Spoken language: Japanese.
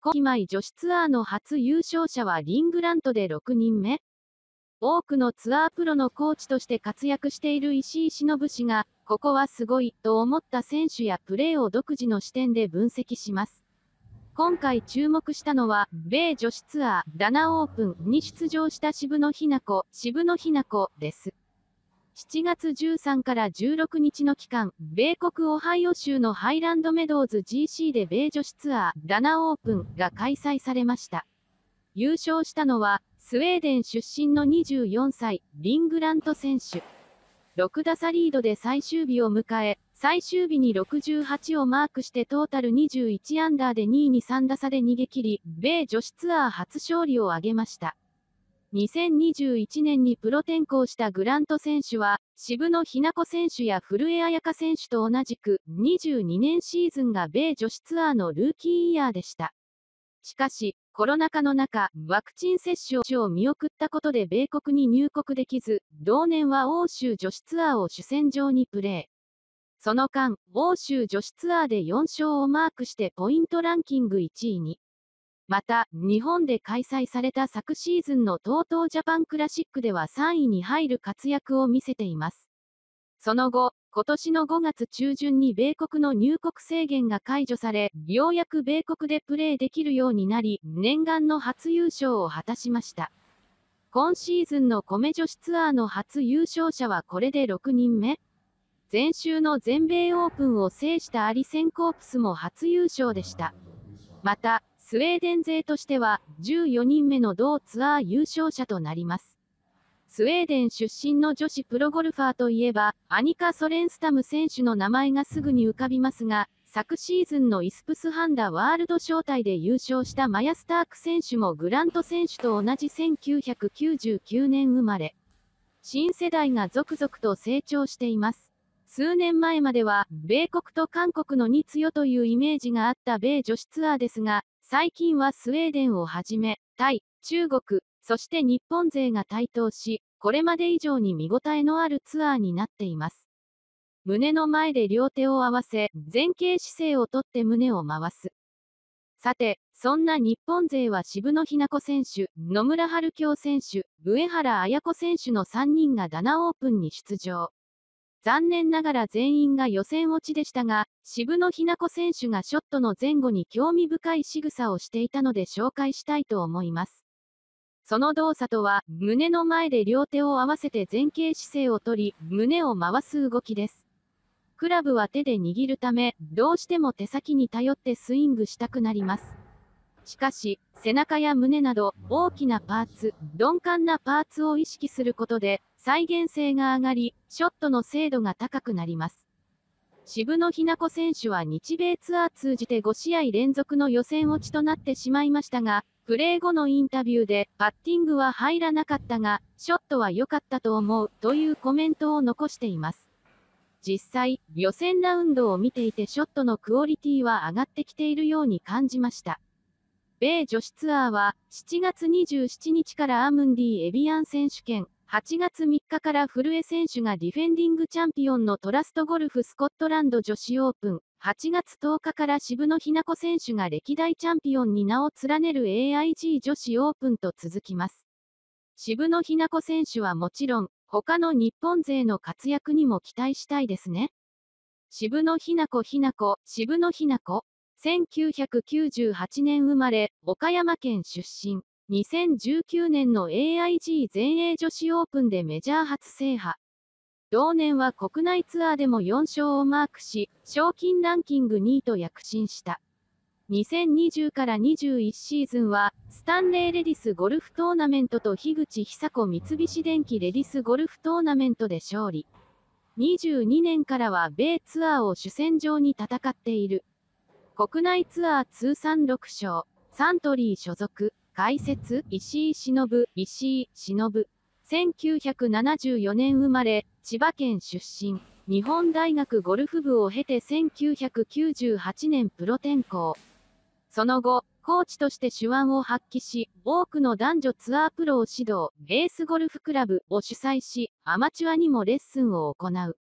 今枚女子ツアーの初優勝者はリン・グラントで6人目。多くのツアープロのコーチとして活躍している石井忍氏が、ここはすごいと思った選手やプレーを独自の視点で分析します。今回注目したのは、米女子ツアーダナオープンに出場した渋野日向子です。7月13から16日の期間、米国オハイオ州のハイランドメドウズ GC で米女子ツアーダナオープンが開催されました。優勝したのは、スウェーデン出身の24歳、リン・グラント選手。6打差リードで最終日を迎え、最終日に68をマークしてトータル21アンダーで2位に3打差で逃げ切り、米女子ツアー初勝利を挙げました。2021年にプロ転向したグラント選手は、渋野日向子選手や古江彩佳選手と同じく、22年シーズンが米女子ツアーのルーキーイヤーでした。しかし、コロナ禍の中、ワクチン接種を見送ったことで米国に入国できず、同年は欧州女子ツアーを主戦場にプレー。その間、欧州女子ツアーで4勝をマークしてポイントランキング1位に。また、日本で開催された昨シーズンの TOTO ジャパンクラシックでは3位に入る活躍を見せています。その後、今年の5月中旬に米国の入国制限が解除され、ようやく米国でプレーできるようになり、念願の初優勝を果たしました。今シーズンの米女子ツアーの初優勝者はこれで6人目。前週の全米オープンを制したアリセンコープスも初優勝でした。また、スウェーデン勢としては14人目の同ツアー優勝者となります。スウェーデン出身の女子プロゴルファーといえば、アニカ・ソレンスタム選手の名前がすぐに浮かびますが、昨シーズンのイスプスハンダワールド招待で優勝したマヤ・スターク選手もグラント選手と同じ1999年生まれ。新世代が続々と成長しています。数年前までは、米国と韓国の2強というイメージがあった米女子ツアーですが、最近はスウェーデンをはじめ、タイ、中国、そして日本勢が台頭し、これまで以上に見応えのあるツアーになっています。胸の前で両手を合わせ、前傾姿勢をとって胸を回す。さて、そんな日本勢は渋野日向子選手、野村春京選手、上原綾子選手の3人がダナオープンに出場。残念ながら全員が予選落ちでしたが、渋野日向子選手がショットの前後に興味深い仕草をしていたので紹介したいと思います。その動作とは、胸の前で両手を合わせて前傾姿勢をとり、胸を回す動きです。クラブは手で握るため、どうしても手先に頼ってスイングしたくなります。しかし、背中や胸など、大きなパーツ、鈍感なパーツを意識することで、再現性が上がり、ショットの精度が高くなります。渋野日向子選手は日米ツアー通じて5試合連続の予選落ちとなってしまいましたが、プレー後のインタビューで、パッティングは入らなかったが、ショットは良かったと思う、というコメントを残しています。実際、予選ラウンドを見ていてショットのクオリティは上がってきているように感じました。米女子ツアーは、7月27日からアムンディ・エビアン選手権、8月3日から古江選手がディフェンディングチャンピオンのトラストゴルフスコットランド女子オープン、8月10日から渋野日向子選手が歴代チャンピオンに名を連ねる AIG 女子オープンと続きます。渋野日向子選手はもちろん、他の日本勢の活躍にも期待したいですね。渋野日向子渋野日向子。1998年生まれ、岡山県出身。2019年の AIG 全英女子オープンでメジャー初制覇。同年は国内ツアーでも4勝をマークし、賞金ランキング2位と躍進した。2020から21シーズンは、スタンレーレディスゴルフトーナメントと樋口久子三菱電機レディスゴルフトーナメントで勝利。22年からは米ツアーを主戦場に戦っている。国内ツアー通算6勝。サントリー所属。解説、石井忍。1974年生まれ、千葉県出身。日本大学ゴルフ部を経て1998年プロ転向。その後、コーチとして手腕を発揮し、多くの男女ツアープロを指導、エースゴルフクラブを主催し、アマチュアにもレッスンを行う。